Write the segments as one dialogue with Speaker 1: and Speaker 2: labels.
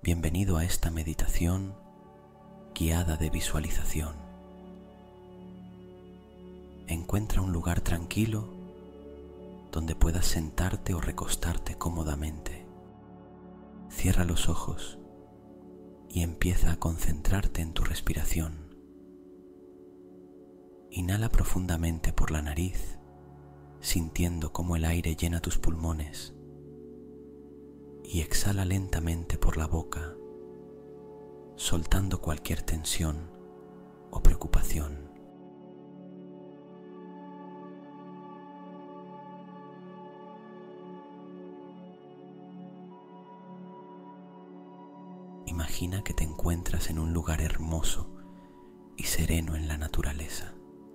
Speaker 1: Bienvenido a esta meditación guiada de visualización. Encuentra un lugar tranquilo donde puedas sentarte o recostarte cómodamente. Cierra los ojos y empieza a concentrarte en tu respiración. Inhala profundamente por la nariz, sintiendo cómo el aire llena tus pulmones, y exhala lentamente por la boca, soltando cualquier tensión o preocupación. Imagina que te encuentras en un lugar hermoso y sereno en la naturaleza.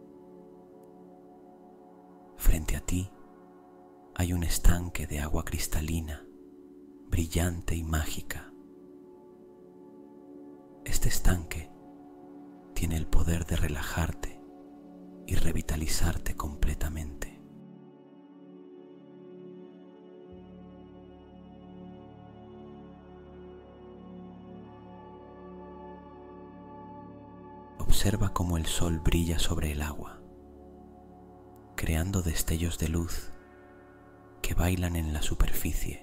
Speaker 1: Frente a ti hay un estanque de agua cristalina, brillante y mágica. Este estanque tiene el poder de relajarte y revitalizarte completamente. Observa cómo el sol brilla sobre el agua, creando destellos de luz que bailan en la superficie.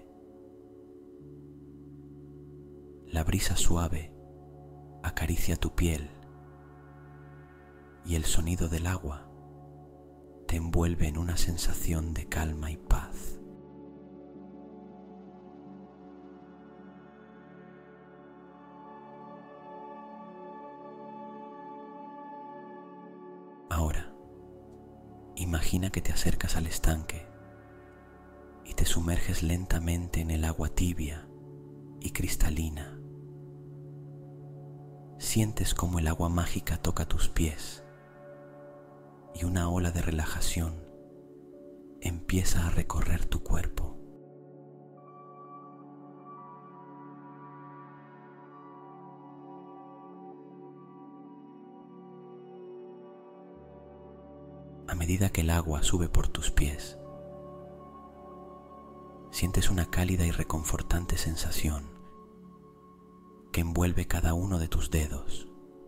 Speaker 1: La brisa suave acaricia tu piel y el sonido del agua te envuelve en una sensación de calma y paz. Ahora, imagina que te acercas al estanque y te sumerges lentamente en el agua tibia y cristalina. Sientes cómo el agua mágica toca tus pies y una ola de relajación empieza a recorrer tu cuerpo. A medida que el agua sube por tus pies, sientes una cálida y reconfortante sensación que envuelve cada uno de tus dedos.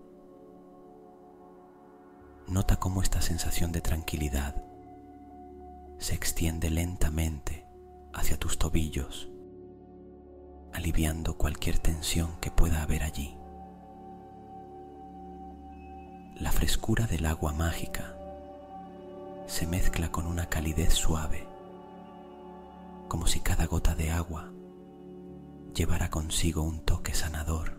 Speaker 1: Nota cómo esta sensación de tranquilidad se extiende lentamente hacia tus tobillos, aliviando cualquier tensión que pueda haber allí. La frescura del agua mágica se mezcla con una calidez suave, como si cada gota de agua llevará consigo un toque sanador.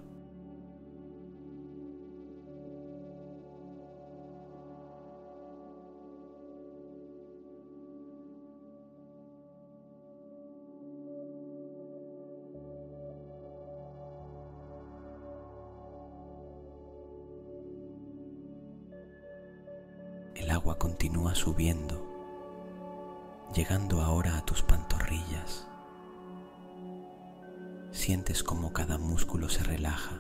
Speaker 1: El agua continúa subiendo, llegando ahora a tus pantorrillas. Sientes cómo cada músculo se relaja,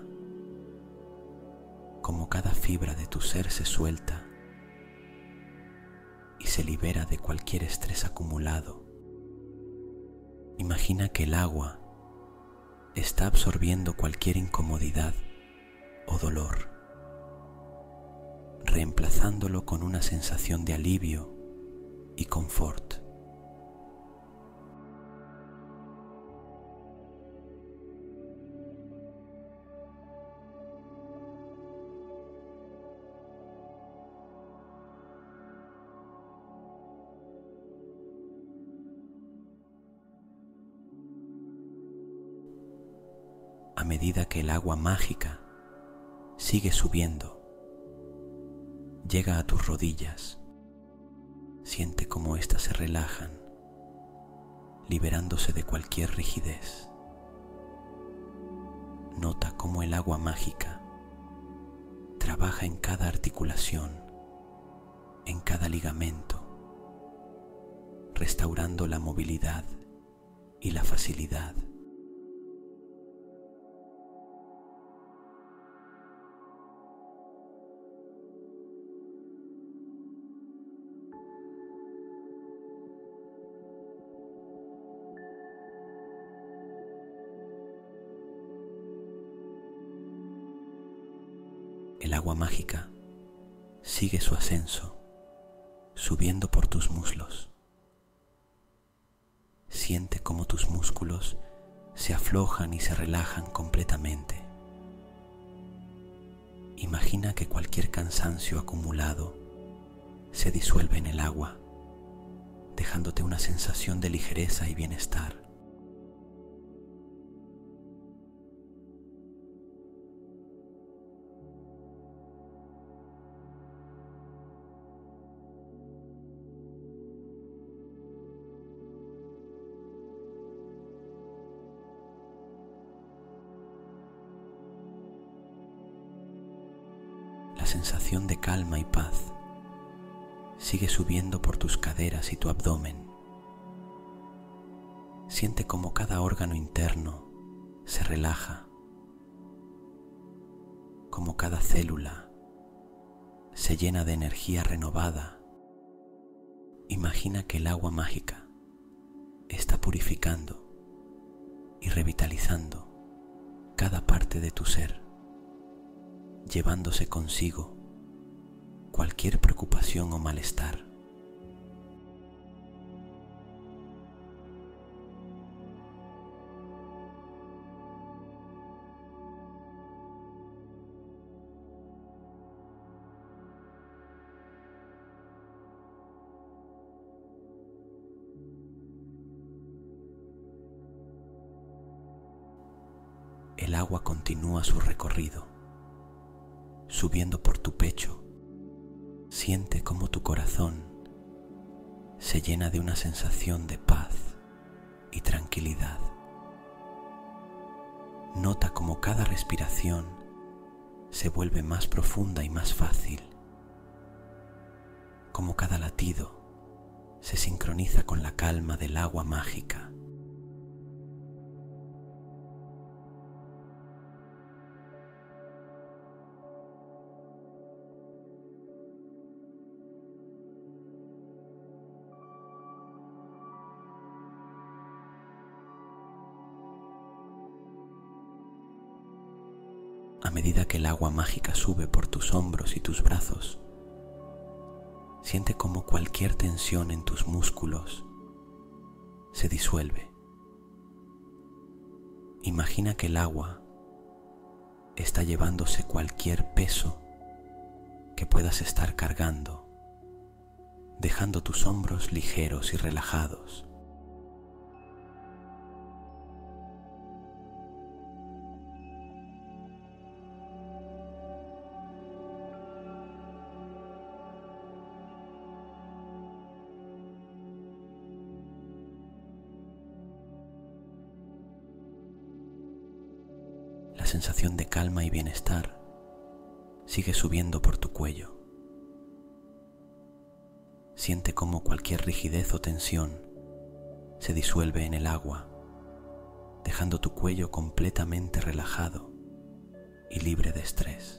Speaker 1: cómo cada fibra de tu ser se suelta y se libera de cualquier estrés acumulado. Imagina que el agua está absorbiendo cualquier incomodidad o dolor, reemplazándolo con una sensación de alivio y confort. A medida que el agua mágica sigue subiendo, llega a tus rodillas. Siente cómo éstas se relajan, liberándose de cualquier rigidez. Nota cómo el agua mágica trabaja en cada articulación, en cada ligamento, restaurando la movilidad y la facilidad. El agua mágica sigue su ascenso, subiendo por tus muslos. Siente cómo tus músculos se aflojan y se relajan completamente. Imagina que cualquier cansancio acumulado se disuelve en el agua, dejándote una sensación de ligereza y bienestar. La sensación de calma y paz sigue subiendo por tus caderas y tu abdomen. Siente cómo cada órgano interno se relaja, cómo cada célula se llena de energía renovada. Imagina que el agua mágica está purificando y revitalizando cada parte de tu ser, llevándose consigo cualquier preocupación o malestar. El agua continúa su recorrido, subiendo por tu pecho. Siente cómo tu corazón se llena de una sensación de paz y tranquilidad. Nota cómo cada respiración se vuelve más profunda y más fácil, cómo cada latido se sincroniza con la calma del agua mágica. A medida que el agua mágica sube por tus hombros y tus brazos, siente cómo cualquier tensión en tus músculos se disuelve. Imagina que el agua está llevándose cualquier peso que puedas estar cargando, dejando tus hombros ligeros y relajados. La sensación de calma y bienestar sigue subiendo por tu cuello. Siente cómo cualquier rigidez o tensión se disuelve en el agua, dejando tu cuello completamente relajado y libre de estrés.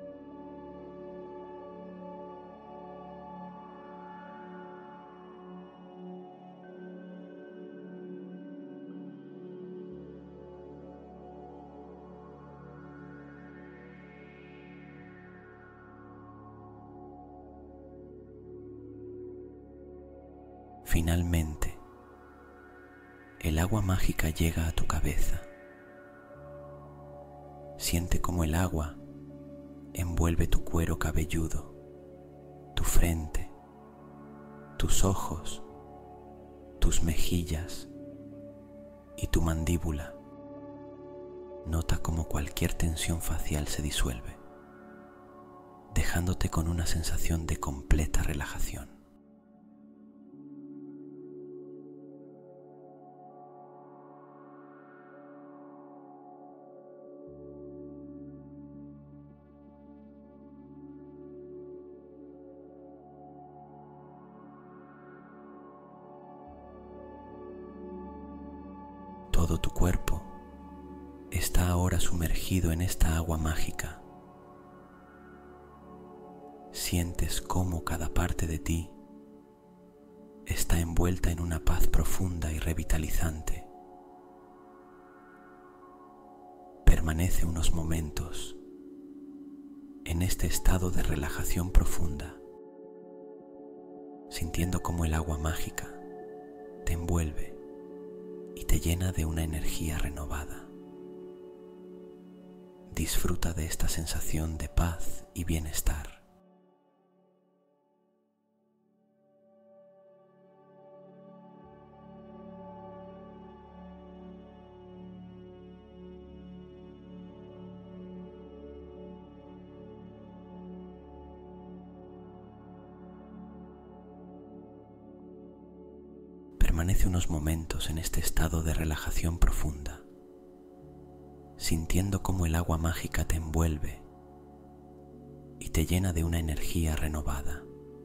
Speaker 1: Finalmente, el agua mágica llega a tu cabeza. Siente cómo el agua envuelve tu cuero cabelludo, tu frente, tus ojos, tus mejillas y tu mandíbula. Nota cómo cualquier tensión facial se disuelve, dejándote con una sensación de completa relajación. Todo tu cuerpo está ahora sumergido en esta agua mágica. Sientes cómo cada parte de ti está envuelta en una paz profunda y revitalizante. Permanece unos momentos en este estado de relajación profunda, sintiendo cómo el agua mágica te envuelve y te llena de una energía renovada. Disfruta de esta sensación de paz y bienestar. Permanece unos momentos en este estado de relajación profunda, sintiendo cómo el agua mágica te envuelve y te llena de una energía renovada.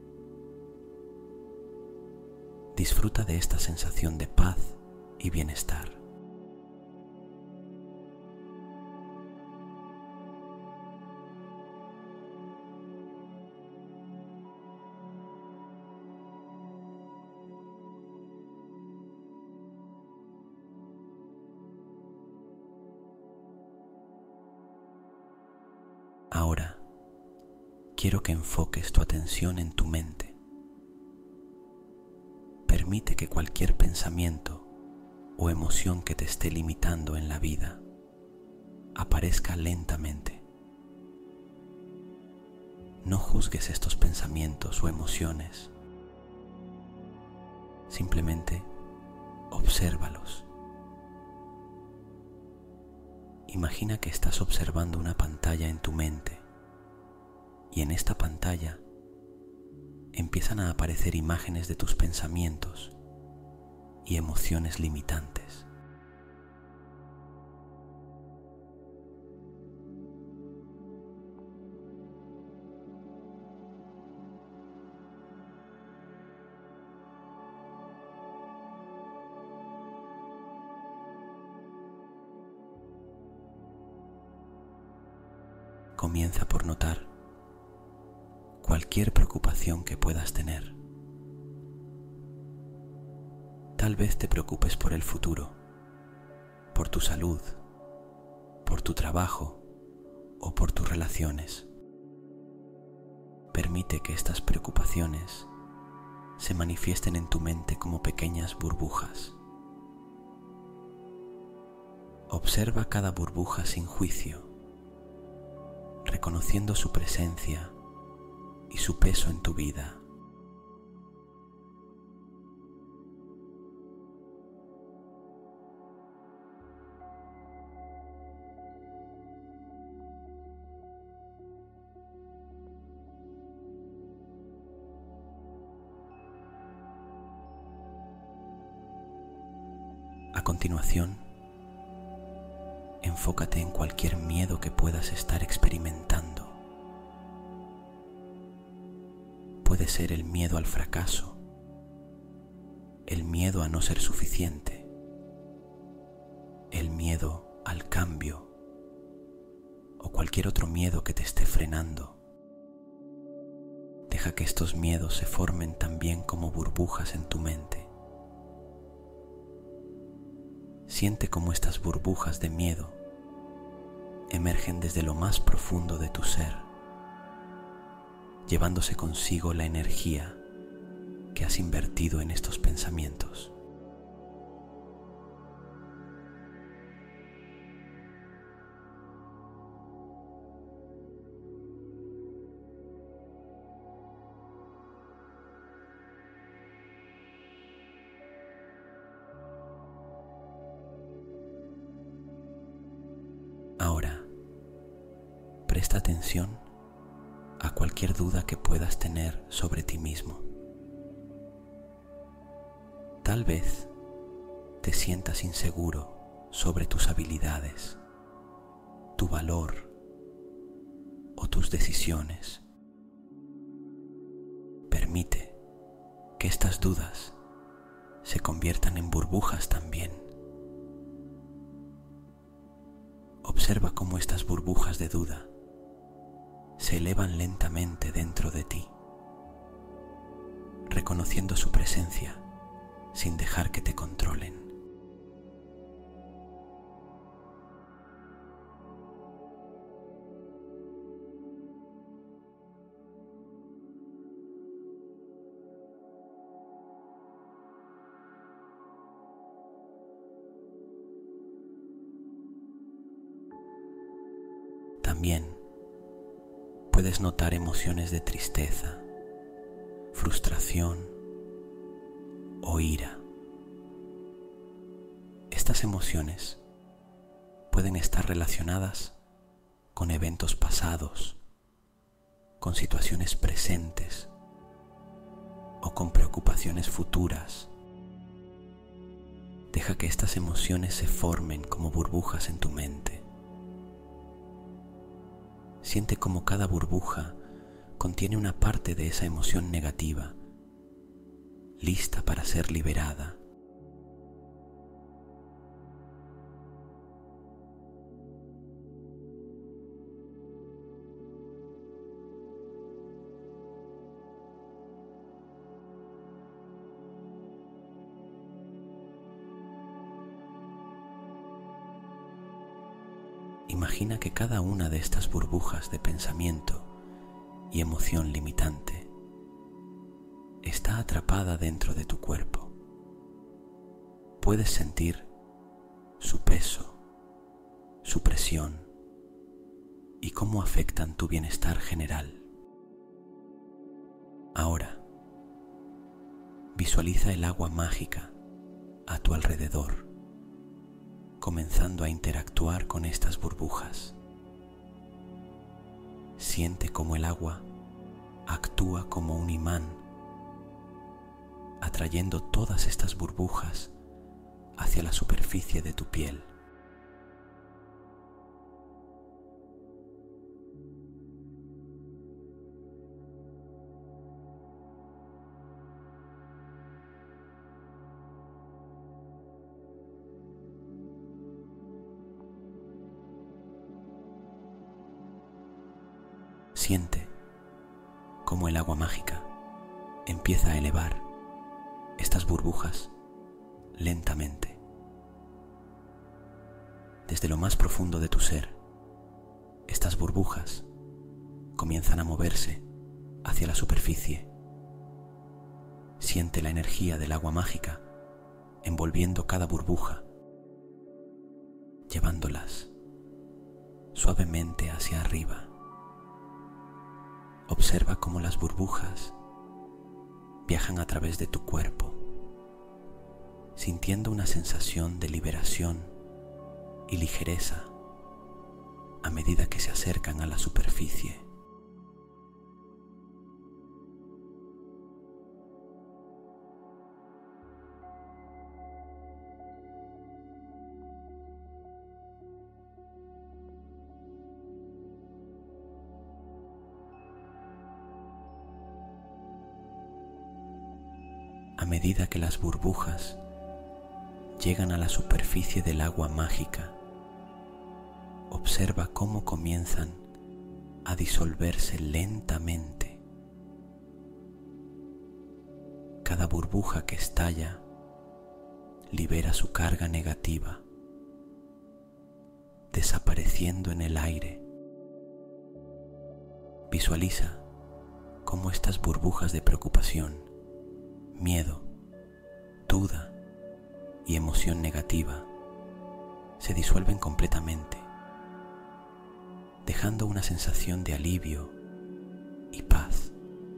Speaker 1: Disfruta de esta sensación de paz y bienestar. Ahora, quiero que enfoques tu atención en tu mente. Permite que cualquier pensamiento o emoción que te esté limitando en la vida aparezca lentamente. No juzgues estos pensamientos o emociones. Simplemente obsérvalos. Imagina que estás observando una pantalla en tu mente y en esta pantalla empiezan a aparecer imágenes de tus pensamientos y emociones limitantes. Comienza por notar cualquier preocupación que puedas tener. Tal vez te preocupes por el futuro, por tu salud, por tu trabajo o por tus relaciones. Permite que estas preocupaciones se manifiesten en tu mente como pequeñas burbujas. Observa cada burbuja sin juicio, reconociendo su presencia y su peso en tu vida. A continuación, enfócate en cualquier miedo que puedas estar experimentando. Puede ser el miedo al fracaso, el miedo a no ser suficiente, el miedo al cambio o cualquier otro miedo que te esté frenando. Deja que estos miedos se formen también como burbujas en tu mente. Siente cómo estas burbujas de miedo emergen desde lo más profundo de tu ser, llevándose consigo la energía que has invertido en estos pensamientos. Ahora, presta atención a cualquier duda que puedas tener sobre ti mismo. Tal vez te sientas inseguro sobre tus habilidades, tu valor o tus decisiones. Permite que estas dudas se conviertan en burbujas también. Observa cómo estas burbujas de duda se elevan lentamente dentro de ti, reconociendo su presencia sin dejar que te controlen. también puedes notar emociones de tristeza, frustración o ira. Estas emociones pueden estar relacionadas con eventos pasados, con situaciones presentes o con preocupaciones futuras. Deja que estas emociones se formen como burbujas en tu mente. Siente cómo cada burbuja contiene una parte de esa emoción negativa, lista para ser liberada. Imagina que cada una de estas burbujas de pensamiento y emoción limitante está atrapada dentro de tu cuerpo. Puedes sentir su peso, su presión y cómo afectan tu bienestar general. Ahora, visualiza el agua mágica a tu alrededor, comenzando a interactuar con estas burbujas. Siente cómo el agua actúa como un imán, atrayendo todas estas burbujas hacia la superficie de tu piel. Siente cómo el agua mágica empieza a elevar estas burbujas lentamente. Desde lo más profundo de tu ser, estas burbujas comienzan a moverse hacia la superficie. Siente la energía del agua mágica envolviendo cada burbuja, llevándolas suavemente hacia arriba. Observa cómo las burbujas viajan a través de tu cuerpo, sintiendo una sensación de liberación y ligereza a medida que se acercan a la superficie. A medida que las burbujas llegan a la superficie del agua mágica, observa cómo comienzan a disolverse lentamente. Cada burbuja que estalla libera su carga negativa, desapareciendo en el aire. Visualiza cómo estas burbujas de preocupación, miedo, duda y emoción negativa se disuelven completamente, dejando una sensación de alivio y paz.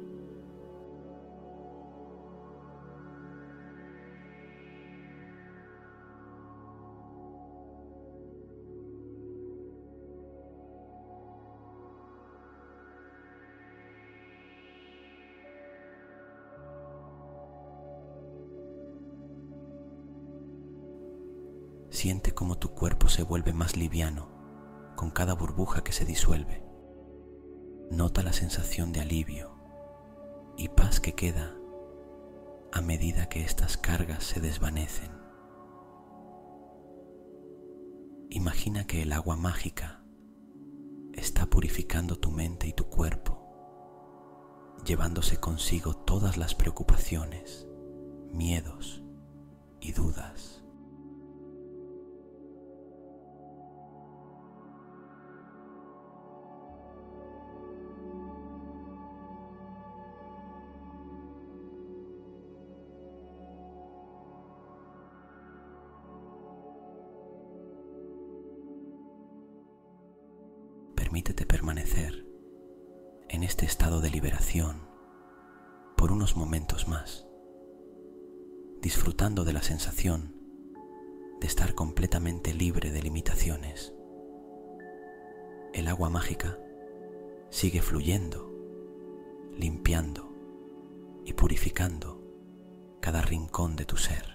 Speaker 1: Siente cómo tu cuerpo se vuelve más liviano con cada burbuja que se disuelve. Nota la sensación de alivio y paz que queda a medida que estas cargas se desvanecen. Imagina que el agua mágica está purificando tu mente y tu cuerpo, llevándose consigo todas las preocupaciones, miedos y dudas. Permítete permanecer en este estado de liberación por unos momentos más, disfrutando de la sensación de estar completamente libre de limitaciones. El agua mágica sigue fluyendo, limpiando y purificando cada rincón de tu ser.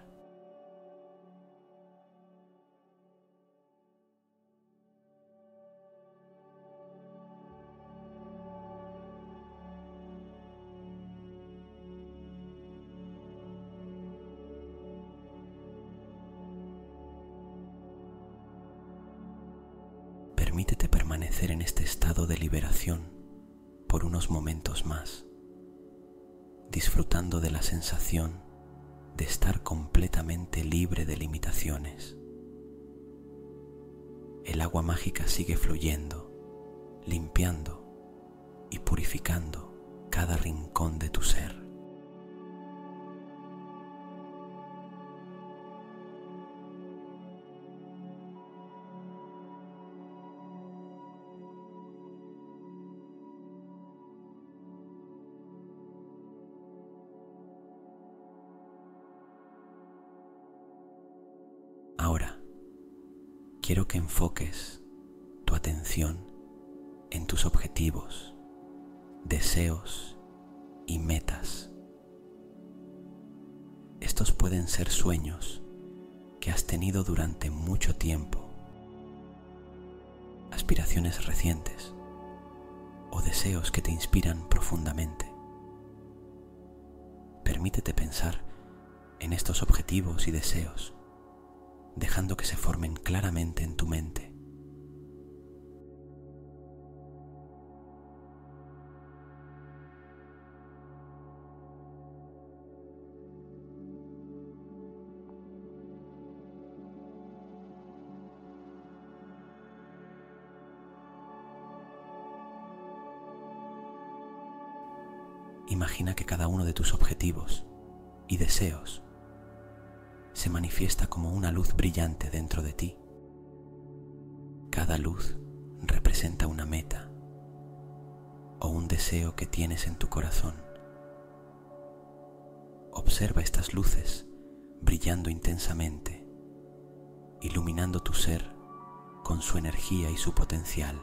Speaker 1: Permítete permanecer en este estado de liberación por unos momentos más, disfrutando de la sensación de estar completamente libre de limitaciones. El agua mágica sigue fluyendo, limpiando y purificando cada rincón de tu ser. Ahora, quiero que enfoques tu atención en tus objetivos, deseos y metas. Estos pueden ser sueños que has tenido durante mucho tiempo, aspiraciones recientes o deseos que te inspiran profundamente. Permítete pensar en estos objetivos y deseos, dejando que se formen claramente en tu mente. Imagina que cada uno de tus objetivos y deseos se manifiesta como una luz brillante dentro de ti. Cada luz representa una meta o un deseo que tienes en tu corazón. Observa estas luces brillando intensamente, iluminando tu ser con su energía y su potencial.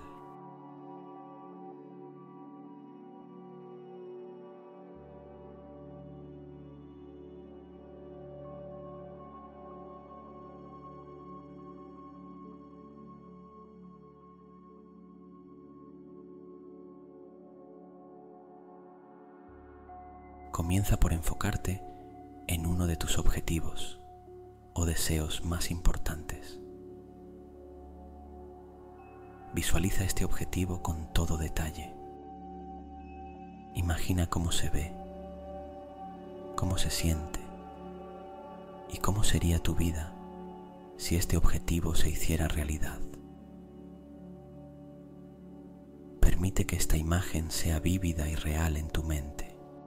Speaker 1: Comienza por enfocarte en uno de tus objetivos o deseos más importantes. Visualiza este objetivo con todo detalle. Imagina cómo se ve, cómo se siente y cómo sería tu vida si este objetivo se hiciera realidad. Permite que esta imagen sea vívida y real en tu mente.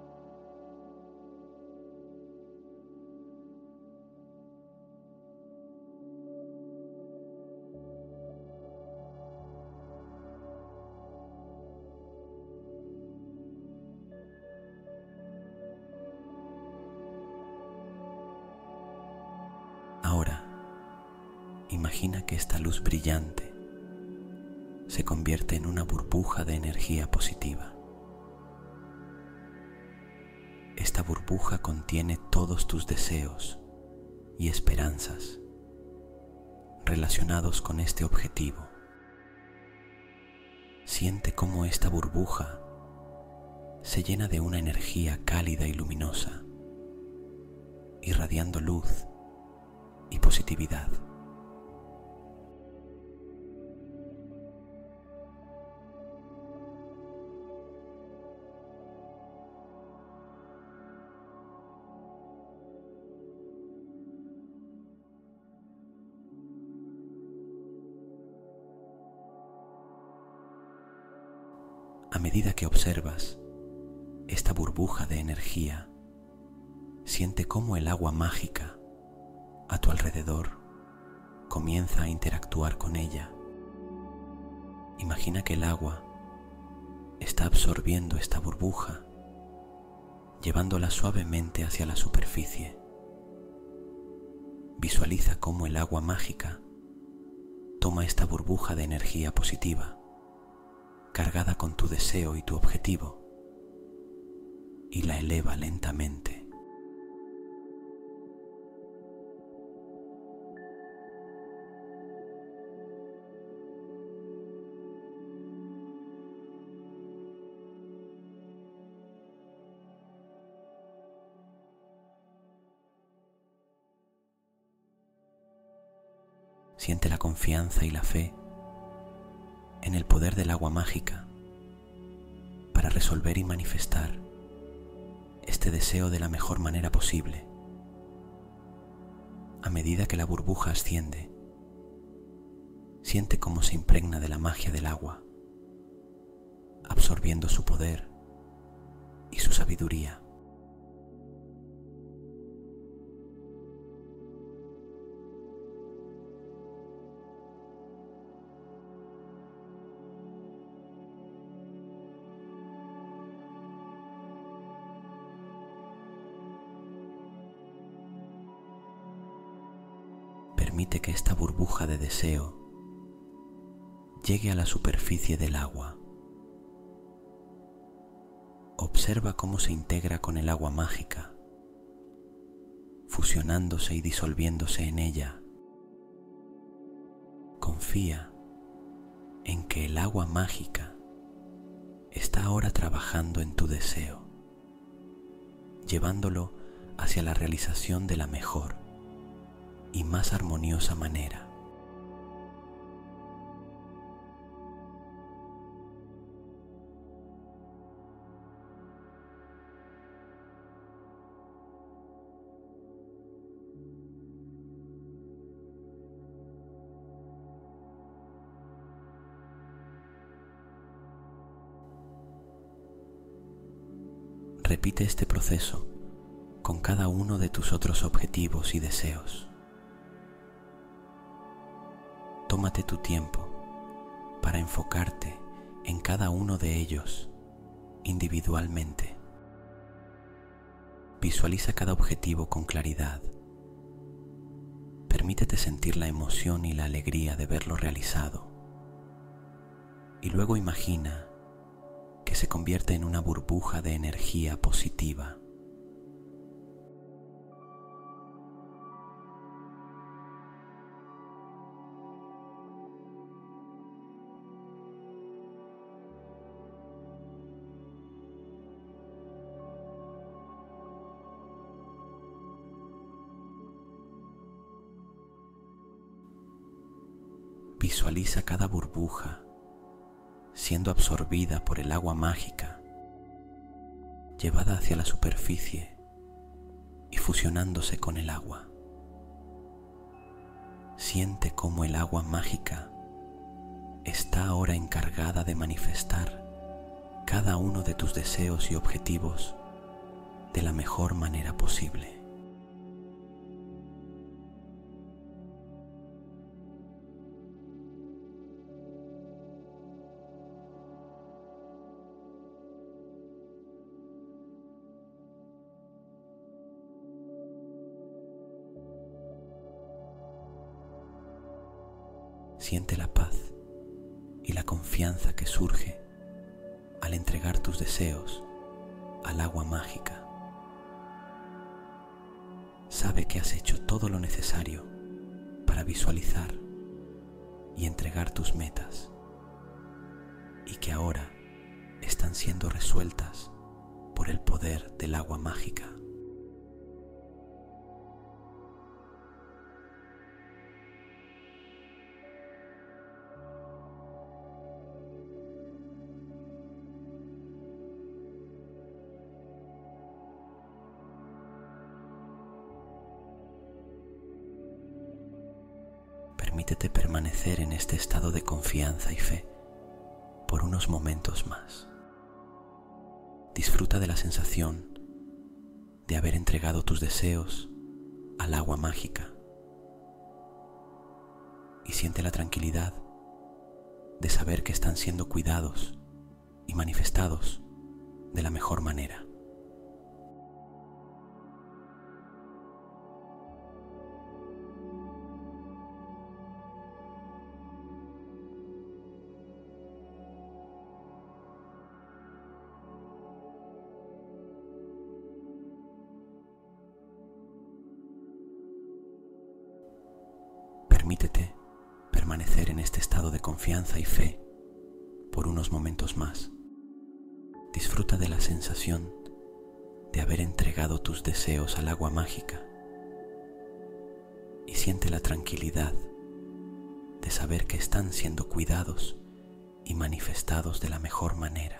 Speaker 1: Ahora, imagina que esta luz brillante se convierte en una burbuja de energía positiva. Esta burbuja contiene todos tus deseos y esperanzas relacionados con este objetivo. Siente cómo esta burbuja se llena de una energía cálida y luminosa, irradiando luz y positividad. A medida que observas esta burbuja de energía, siente cómo el agua mágica a tu alrededor comienza a interactuar con ella, Imagina que el agua está absorbiendo esta burbuja, llevándola suavemente hacia la superficie. Visualiza cómo el agua mágica toma esta burbuja de energía positiva, cargada con tu deseo y tu objetivo, y la eleva lentamente. Siente la confianza y la fe en el poder del agua mágica para resolver y manifestar este deseo de la mejor manera posible. A medida que la burbuja asciende, siente cómo se impregna de la magia del agua, absorbiendo su poder y su sabiduría. Permite que esta burbuja de deseo llegue a la superficie del agua. Observa cómo se integra con el agua mágica, fusionándose y disolviéndose en ella. Confía en que el agua mágica está ahora trabajando en tu deseo, llevándolo hacia la realización de la mejor y más armoniosa manera. Repite este proceso con cada uno de tus otros objetivos y deseos. Tómate tu tiempo para enfocarte en cada uno de ellos individualmente. Visualiza cada objetivo con claridad. Permítete sentir la emoción y la alegría de verlo realizado. Y luego imagina que se convierte en una burbuja de energía positiva. Visualiza cada burbuja siendo absorbida por el agua mágica, llevada hacia la superficie y fusionándose con el agua. Siente cómo el agua mágica está ahora encargada de manifestar cada uno de tus deseos y objetivos de la mejor manera posible. Siente la paz y la confianza que surge al entregar tus deseos al agua mágica. Sabe que has hecho todo lo necesario para visualizar y entregar tus metas y que ahora están siendo resueltas por el poder del agua mágica. Permítete permanecer en este estado de confianza y fe por unos momentos más. Disfruta de la sensación de haber entregado tus deseos al agua mágica y siente la tranquilidad de saber que están siendo cuidados y manifestados de la mejor manera. Permítete permanecer en este estado de confianza y fe por unos momentos más. Disfruta de la sensación de haber entregado tus deseos al agua mágica y siente la tranquilidad de saber que están siendo cuidados y manifestados de la mejor manera.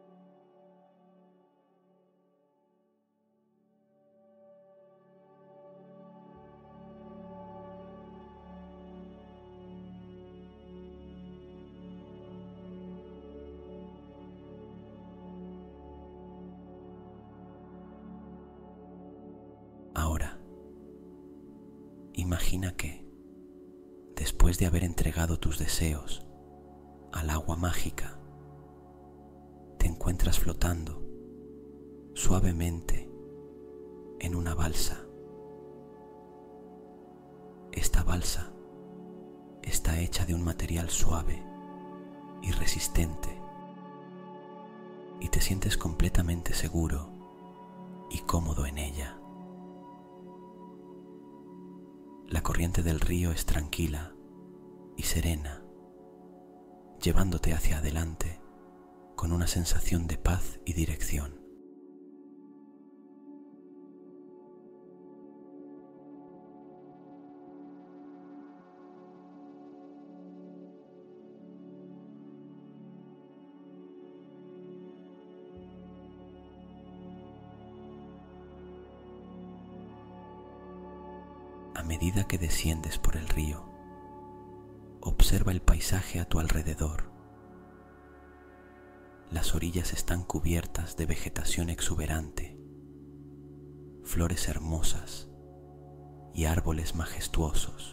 Speaker 1: Ahora, imagina que, después de haber entregado tus deseos al agua mágica, te encuentras flotando suavemente en una balsa. Esta balsa está hecha de un material suave y resistente y te sientes completamente seguro y cómodo en ella. La corriente del río es tranquila y serena, llevándote hacia adelante con una sensación de paz y dirección. A medida que desciendes por el río, observa el paisaje a tu alrededor. Las orillas están cubiertas de vegetación exuberante, flores hermosas y árboles majestuosos.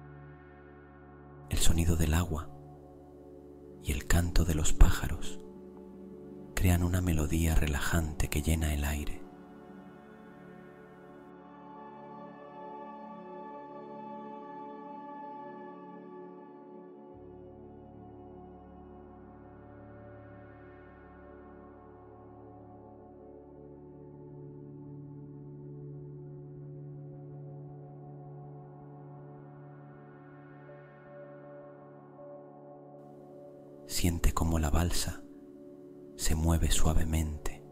Speaker 1: El sonido del agua y el canto de los pájaros crean una melodía relajante que llena el aire. Siente cómo la balsa se mueve suavemente,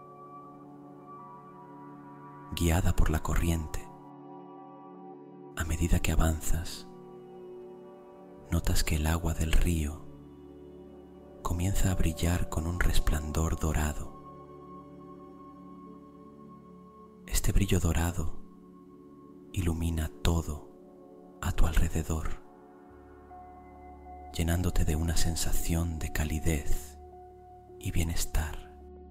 Speaker 1: guiada por la corriente. A medida que avanzas, notas que el agua del río comienza a brillar con un resplandor dorado. Este brillo dorado ilumina todo a tu alrededor, llenándote de una sensación de calidez y bienestar.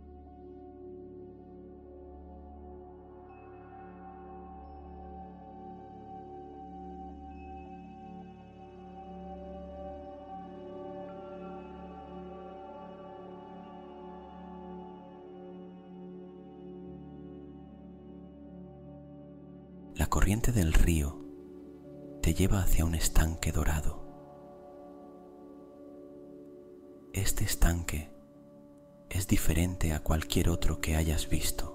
Speaker 1: La corriente del río te lleva hacia un estanque dorado. Este estanque es diferente a cualquier otro que hayas visto.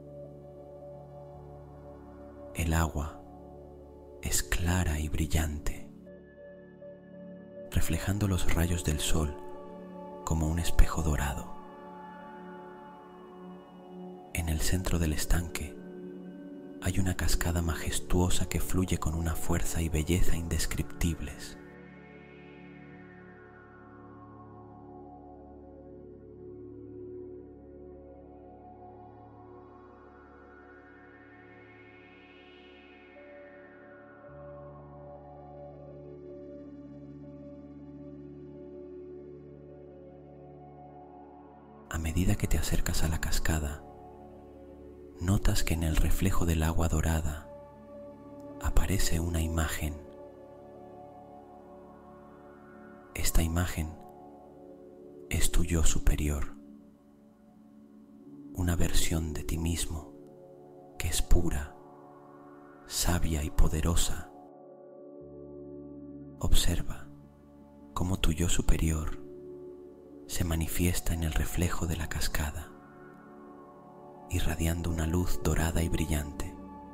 Speaker 1: El agua es clara y brillante, reflejando los rayos del sol como un espejo dorado. En el centro del estanque hay una cascada majestuosa que fluye con una fuerza y belleza indescriptibles. A medida que te acercas a la cascada, notas que en el reflejo del agua dorada aparece una imagen. Esta imagen es tu yo superior, una versión de ti mismo que es pura, sabia y poderosa. Observa cómo tu yo superior se manifiesta en el reflejo de la cascada, irradiando una luz dorada y brillante.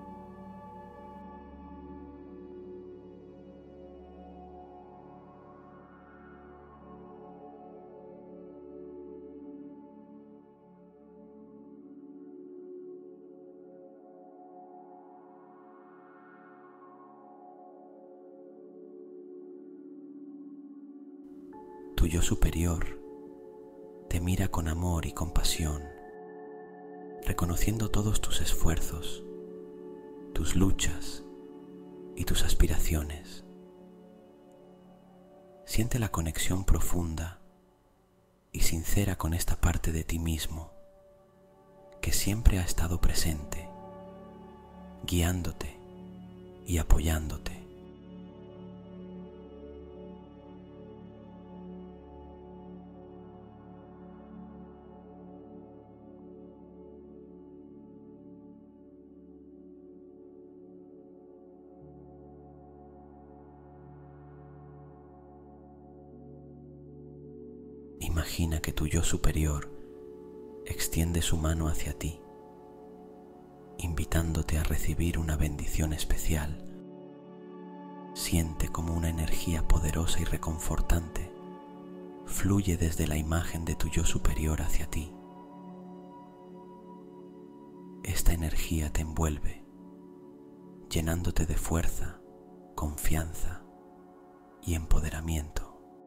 Speaker 1: Tu yo superior te mira con amor y compasión, reconociendo todos tus esfuerzos, tus luchas y tus aspiraciones. Siente la conexión profunda y sincera con esta parte de ti mismo que siempre ha estado presente, guiándote y apoyándote. Imagina que tu yo superior extiende su mano hacia ti, invitándote a recibir una bendición especial. Siente como una energía poderosa y reconfortante fluye desde la imagen de tu yo superior hacia ti. Esta energía te envuelve, llenándote de fuerza, confianza y empoderamiento.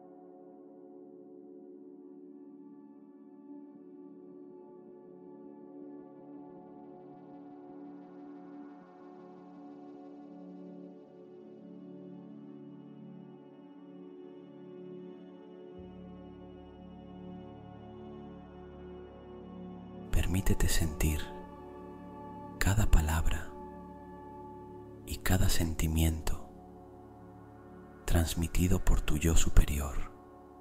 Speaker 1: Permítete sentir cada palabra y cada sentimiento transmitido por tu yo superior.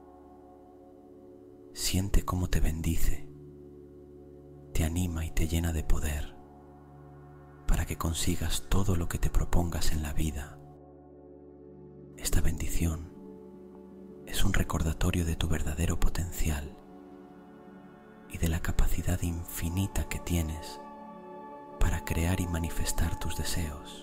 Speaker 1: Siente cómo te bendice, te anima y te llena de poder para que consigas todo lo que te propongas en la vida. Esta bendición es un recordatorio de tu verdadero potencial y de la capacidad infinita que tienes para crear y manifestar tus deseos.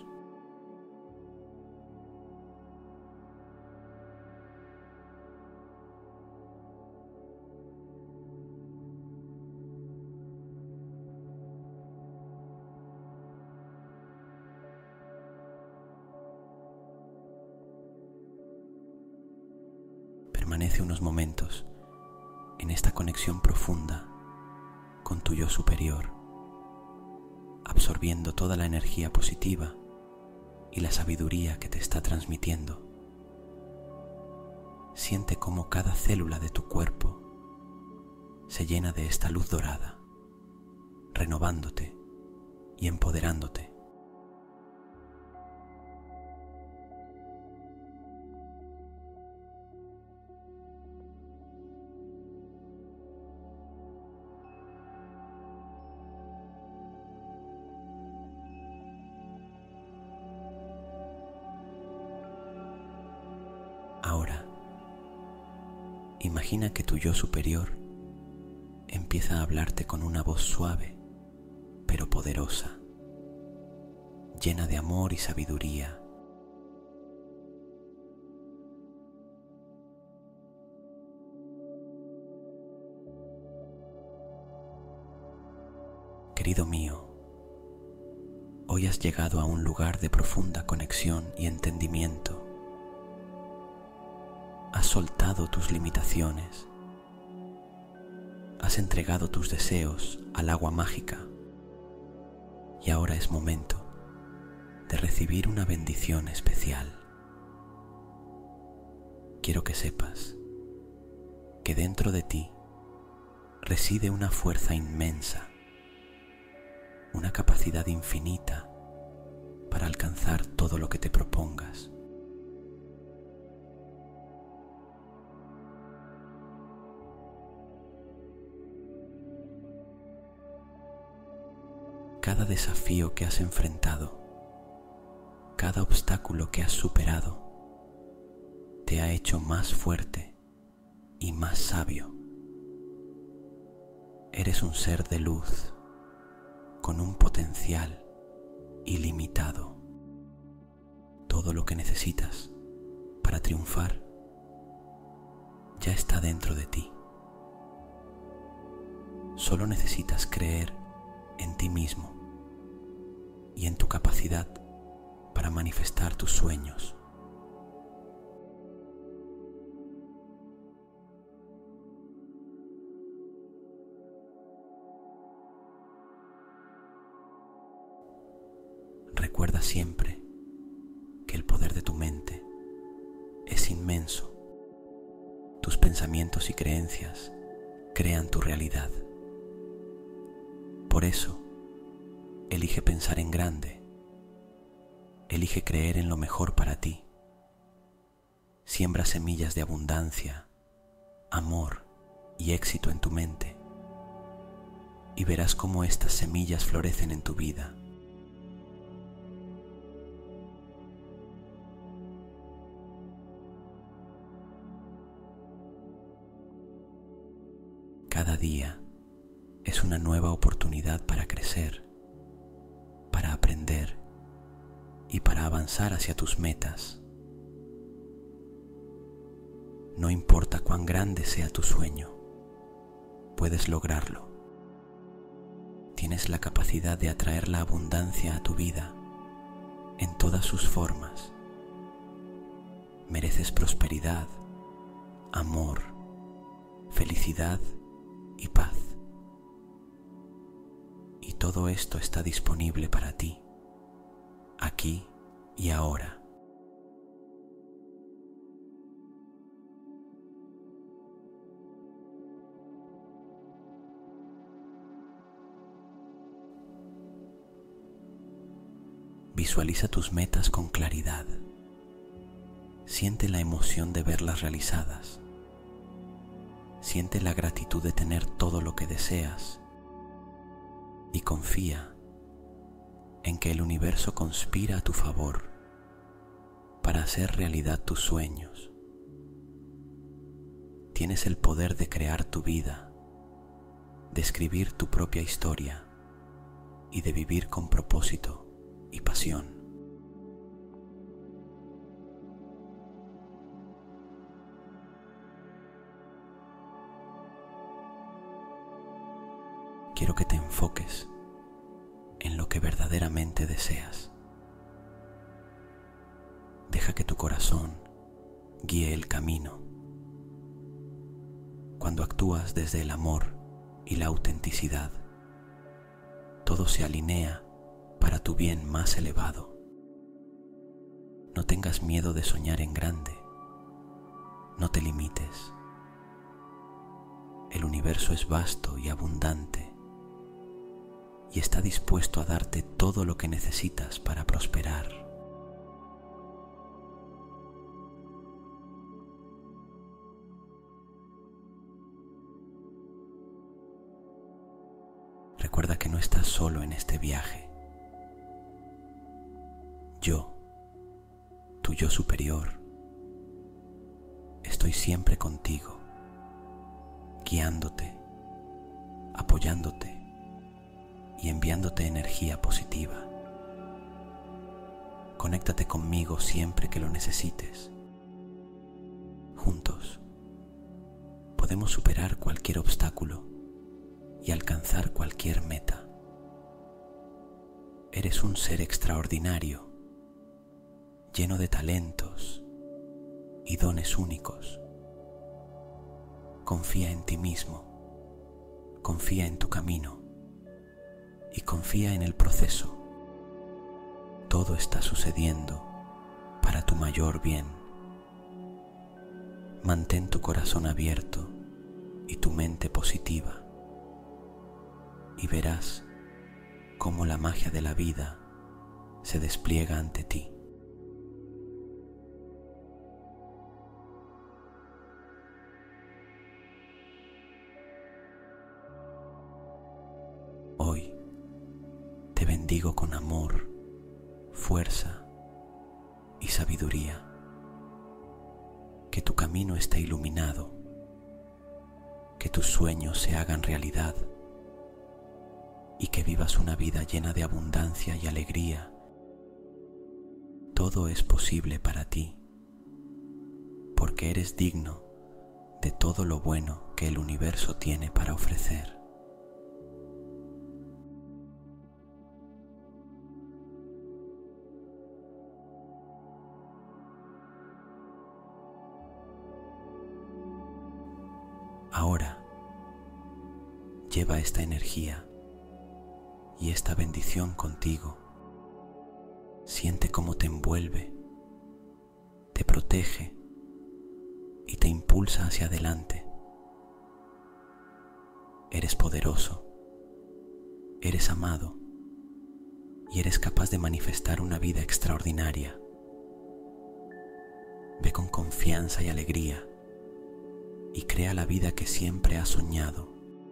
Speaker 1: Permanece unos momentos en esta conexión profunda con tu yo superior, absorbiendo toda la energía positiva y la sabiduría que te está transmitiendo. Siente cómo cada célula de tu cuerpo se llena de esta luz dorada, renovándote y empoderándote. Ahora, imagina que tu yo superior empieza a hablarte con una voz suave, pero poderosa, llena de amor y sabiduría. Querido mío, hoy has llegado a un lugar de profunda conexión y entendimiento. Has soltado tus limitaciones, has entregado tus deseos al agua mágica y ahora es momento de recibir una bendición especial. Quiero que sepas que dentro de ti reside una fuerza inmensa, una capacidad infinita para alcanzar todo lo que te propongas. cada desafío que has enfrentado, cada obstáculo que has superado, te ha hecho más fuerte y más sabio. Eres un ser de luz con un potencial ilimitado. Todo lo que necesitas para triunfar ya está dentro de ti. Solo necesitas creer en ti mismo y en tu capacidad para manifestar tus sueños. Recuerda siempre que el poder de tu mente es inmenso. Tus pensamientos y creencias crean tu realidad. Por eso, elige pensar en grande. Elige creer en lo mejor para ti. Siembra semillas de abundancia, amor y éxito en tu mente y verás cómo estas semillas florecen en tu vida. Cada día es una nueva oportunidad para crecer, para aprender y para avanzar hacia tus metas. No importa cuán grande sea tu sueño, puedes lograrlo. Tienes la capacidad de atraer la abundancia a tu vida en todas sus formas. Mereces prosperidad, amor, felicidad y paz. Y todo esto está disponible para ti, aquí y ahora. Visualiza tus metas con claridad. Siente la emoción de verlas realizadas. Siente la gratitud de tener todo lo que deseas y confía en que el universo conspira a tu favor para hacer realidad tus sueños. Tienes el poder de crear tu vida, de escribir tu propia historia y de vivir con propósito y pasión. Quiero que te enfoques en lo que verdaderamente deseas. Deja que tu corazón guíe el camino. Cuando actúas desde el amor y la autenticidad, todo se alinea para tu bien más elevado. No tengas miedo de soñar en grande. No te limites. El universo es vasto y abundante y está dispuesto a darte todo lo que necesitas para prosperar. Recuerda que no estás solo en este viaje. Yo, tu yo superior, estoy siempre contigo, guiándote, apoyándote y enviándote energía positiva. Conéctate conmigo siempre que lo necesites. Juntos podemos superar cualquier obstáculo y alcanzar cualquier meta. Eres un ser extraordinario, lleno de talentos y dones únicos. Confía en ti mismo, confía en tu camino y confía en el proceso. Todo está sucediendo para tu mayor bien. Mantén tu corazón abierto y tu mente positiva y verás cómo la magia de la vida se despliega ante ti. Hoy te bendigo con amor, fuerza y sabiduría. Que tu camino esté iluminado, que tus sueños se hagan realidad y que vivas una vida llena de abundancia y alegría. Todo es posible para ti, porque eres digno de todo lo bueno que el universo tiene para ofrecer. Ahora, lleva esta energía y esta bendición contigo. Siente cómo te envuelve, te protege y te impulsa hacia adelante. Eres poderoso, eres amado y eres capaz de manifestar una vida extraordinaria. Ve con confianza y alegría y crea la vida que siempre has soñado.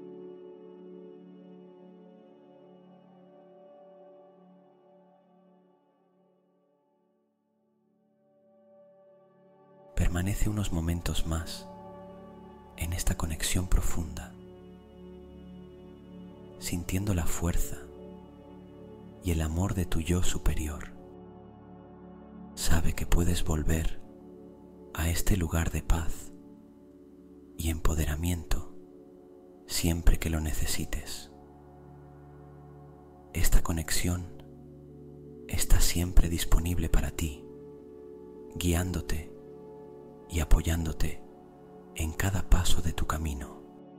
Speaker 1: Permanece unos momentos más en esta conexión profunda, sintiendo la fuerza y el amor de tu yo superior. Sabe que puedes volver a este lugar de paz y empoderamiento siempre que lo necesites. Esta conexión está siempre disponible para ti, guiándote y apoyándote en cada paso de tu camino.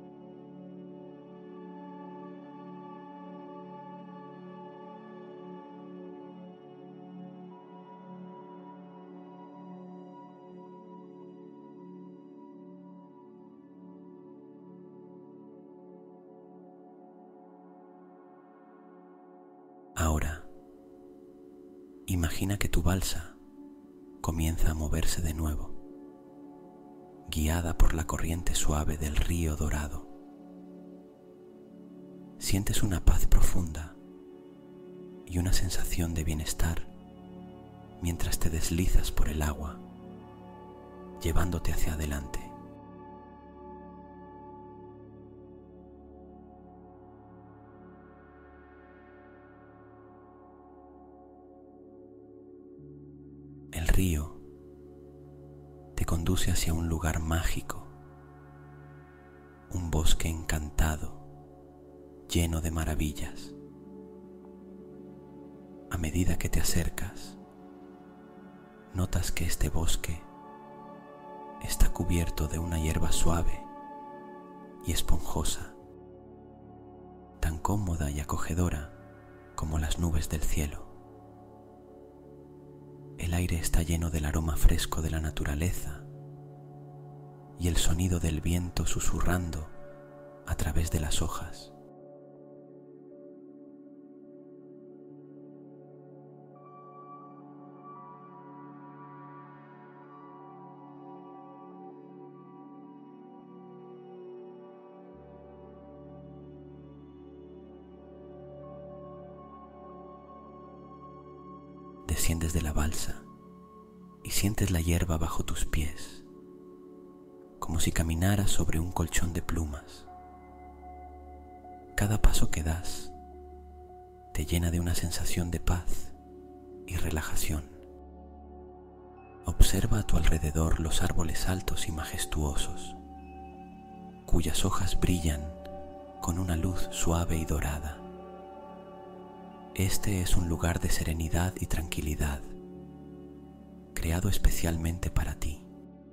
Speaker 1: Ahora, imagina que tu balsa comienza a moverse de nuevo, guiada por la corriente suave del río dorado. Sientes una paz profunda y una sensación de bienestar mientras te deslizas por el agua, llevándote hacia adelante. El río te conduce hacia un lugar mágico, un bosque encantado, lleno de maravillas. A medida que te acercas, notas que este bosque está cubierto de una hierba suave y esponjosa, tan cómoda y acogedora como las nubes del cielo. El aire está lleno del aroma fresco de la naturaleza y el sonido del viento susurrando a través de las hojas. Desciendes de la balsa y sientes la hierba bajo tus pies, como si caminaras sobre un colchón de plumas. Cada paso que das te llena de una sensación de paz y relajación. Observa a tu alrededor los árboles altos y majestuosos, cuyas hojas brillan con una luz suave y dorada. Este es un lugar de serenidad y tranquilidad, creado especialmente para ti.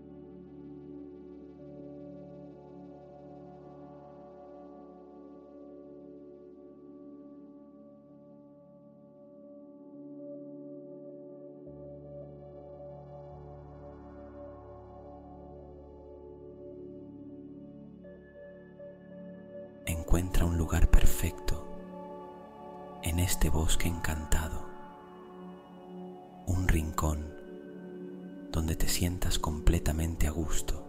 Speaker 1: Encuentra un lugar perfecto en este bosque encantado, un rincón donde te sientas completamente a gusto.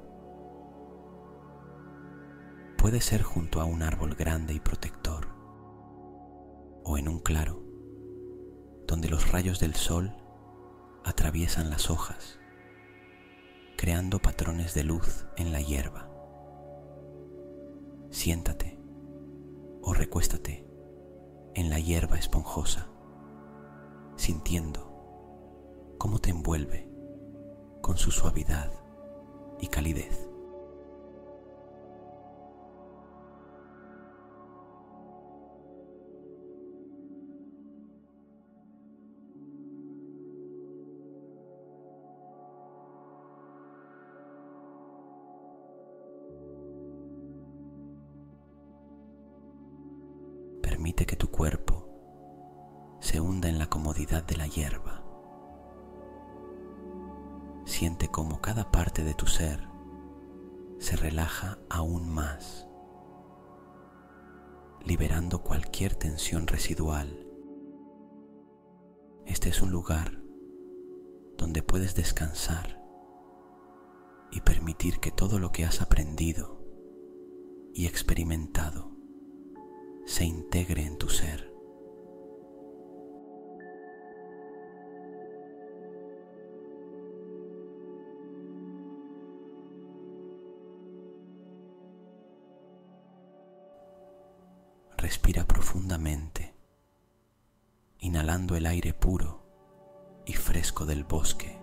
Speaker 1: Puede ser junto a un árbol grande y protector, o en un claro donde los rayos del sol atraviesan las hojas, creando patrones de luz en la hierba. Siéntate o recuéstate en la hierba esponjosa, sintiendo cómo te envuelve con su suavidad y calidez. Permite que tu cuerpo se hunda en la comodidad de la hierba. Siente cómo cada parte de tu ser se relaja aún más, liberando cualquier tensión residual. Este es un lugar donde puedes descansar y permitir que todo lo que has aprendido y experimentado se integre en tu ser. Respira profundamente, inhalando el aire puro y fresco del bosque.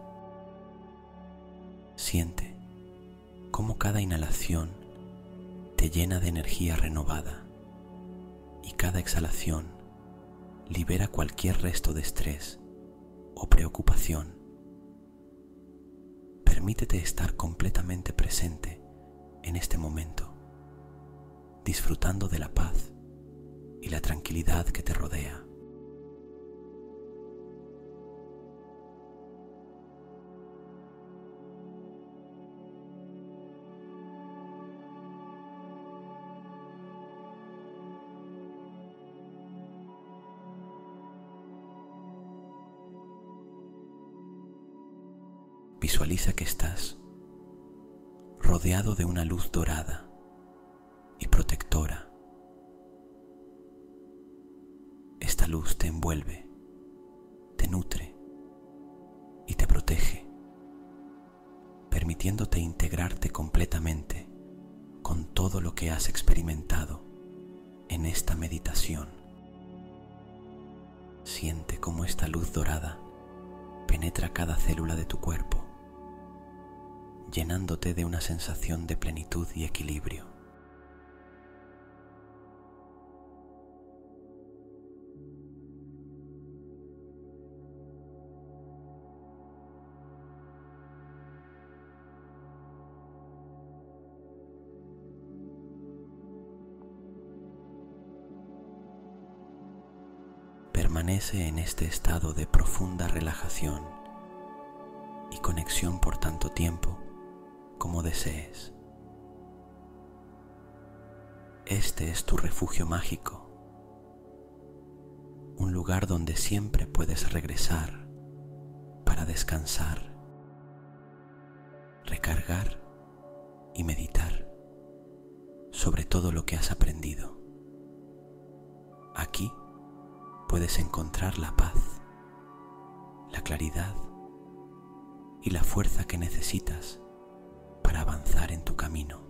Speaker 1: Siente cómo cada inhalación te llena de energía renovada y cada exhalación libera cualquier resto de estrés o preocupación. Permítete estar completamente presente en este momento, disfrutando de la paz y la tranquilidad que te rodea. Visualiza que estás rodeado de una luz dorada y protectora. Esta luz te envuelve, te nutre y te protege, permitiéndote integrarte completamente con todo lo que has experimentado en esta meditación. Siente cómo esta luz dorada penetra cada célula de tu cuerpo, llenándote de una sensación de plenitud y equilibrio. Permanece en este estado de profunda relajación y conexión por tanto tiempo como desees. Este es tu refugio mágico, un lugar donde siempre puedes regresar para descansar, recargar y meditar sobre todo lo que has aprendido. Aquí puedes encontrar la paz, la claridad y la fuerza que necesitas para avanzar en tu camino.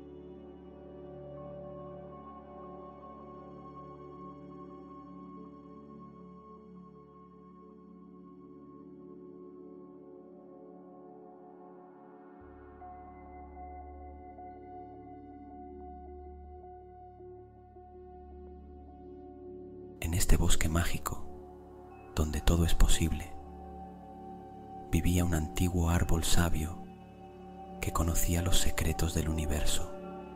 Speaker 1: En este bosque mágico, donde todo es posible, vivía un antiguo árbol sabio que conocía los secretos del universo.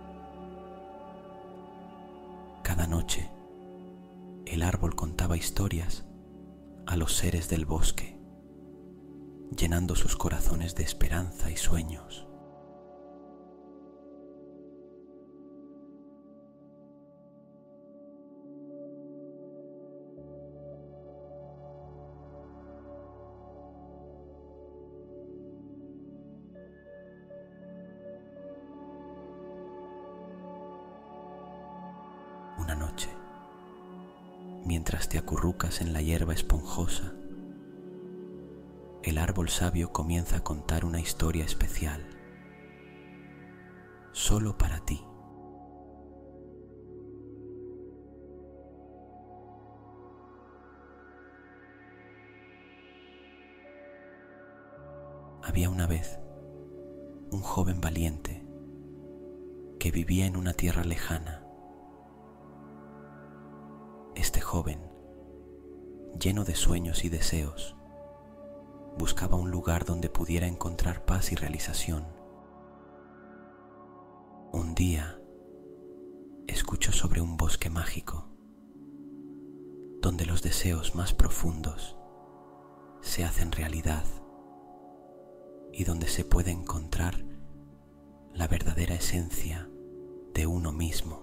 Speaker 1: Cada noche, el árbol contaba historias a los seres del bosque, llenando sus corazones de esperanza y sueños. Una noche, mientras te acurrucas en la hierba esponjosa, el árbol sabio comienza a contar una historia especial, solo para ti. Había una vez un joven valiente que vivía en una tierra lejana. Este joven, lleno de sueños y deseos, buscaba un lugar donde pudiera encontrar paz y realización. Un día escuchó sobre un bosque mágico, donde los deseos más profundos se hacen realidad y donde se puede encontrar la verdadera esencia de uno mismo.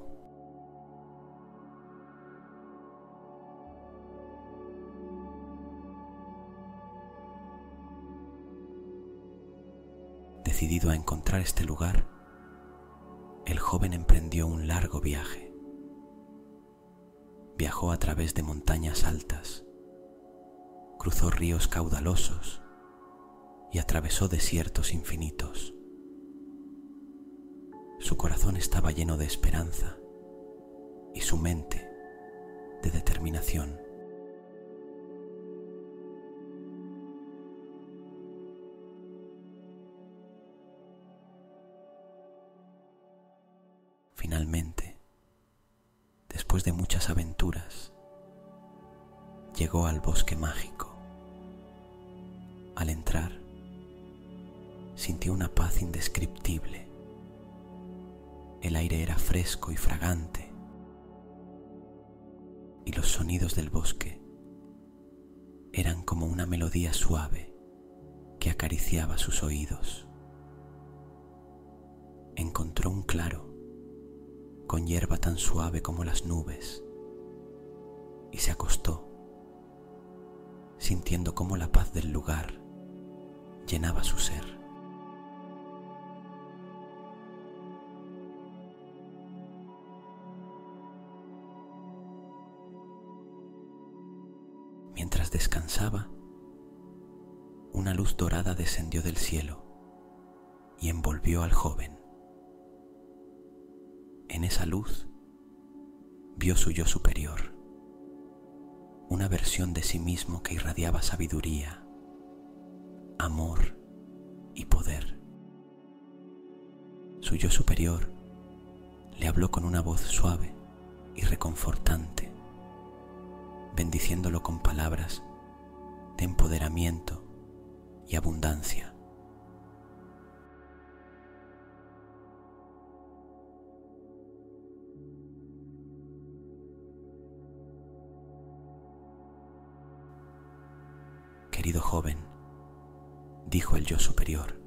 Speaker 1: Decidido a encontrar este lugar, el joven emprendió un largo viaje. Viajó a través de montañas altas, cruzó ríos caudalosos y atravesó desiertos infinitos. Su corazón estaba lleno de esperanza y su mente de determinación. Finalmente, después de muchas aventuras, llegó al bosque mágico. Al entrar, sintió una paz indescriptible. El aire era fresco y fragante, y los sonidos del bosque eran como una melodía suave que acariciaba sus oídos. Encontró un claro con hierba tan suave como las nubes y se acostó, sintiendo cómo la paz del lugar llenaba su ser. Mientras descansaba, una luz dorada descendió del cielo y envolvió al joven. En esa luz vio su yo superior, una versión de sí mismo que irradiaba sabiduría, amor y poder. Su yo superior le habló con una voz suave y reconfortante, bendiciéndolo con palabras de empoderamiento y abundancia. Querido joven, dijo el yo superior,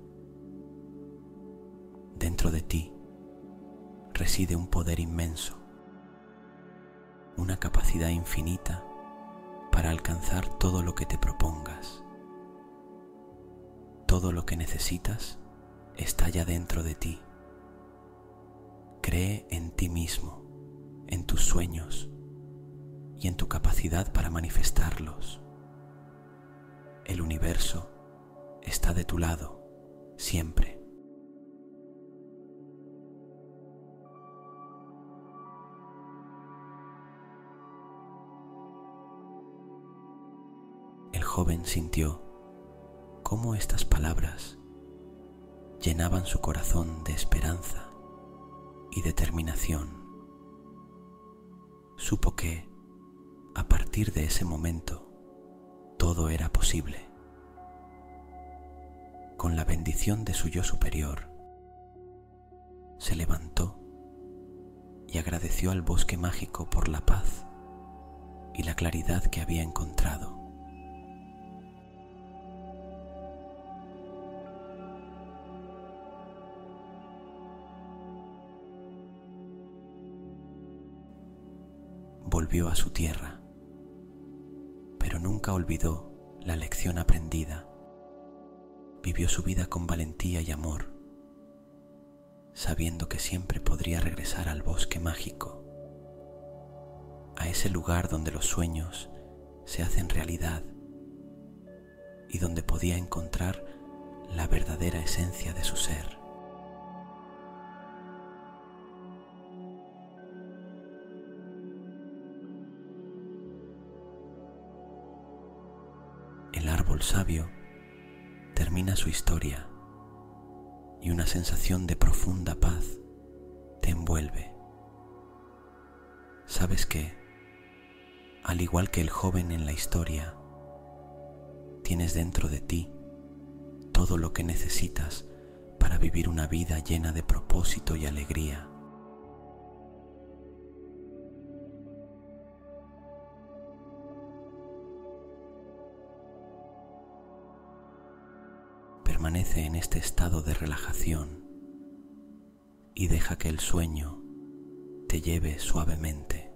Speaker 1: dentro de ti reside un poder inmenso, una capacidad infinita para alcanzar todo lo que te propongas. Todo lo que necesitas está ya dentro de ti. Cree en ti mismo, en tus sueños y en tu capacidad para manifestarlos. El universo está de tu lado, siempre. El joven sintió cómo estas palabras llenaban su corazón de esperanza y determinación. Supo que, a partir de ese momento, todo era posible. Con la bendición de su yo superior, se levantó y agradeció al bosque mágico por la paz y la claridad que había encontrado. Volvió a su tierra, pero nunca olvidó la lección aprendida. Vivió su vida con valentía y amor, sabiendo que siempre podría regresar al bosque mágico, a a ese lugar donde los sueños se hacen realidad y donde podía encontrar la verdadera esencia de su ser. El árbol sabio termina su historia y una sensación de profunda paz te envuelve. Sabes que, al igual que el joven en la historia, tienes dentro de ti todo lo que necesitas para vivir una vida llena de propósito y alegría. Permanece en este estado de relajación y deja que el sueño te lleve suavemente.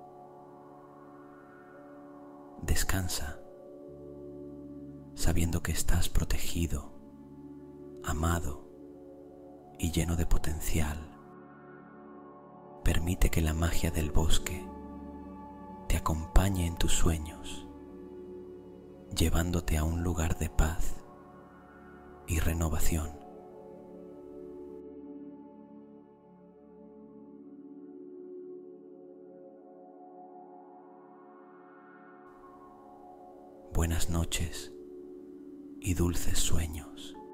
Speaker 1: Descansa, sabiendo que estás protegido, amado y lleno de potencial. Permite que la magia del bosque te acompañe en tus sueños, llevándote a un lugar de paz y renovación. Buenas noches y dulces sueños.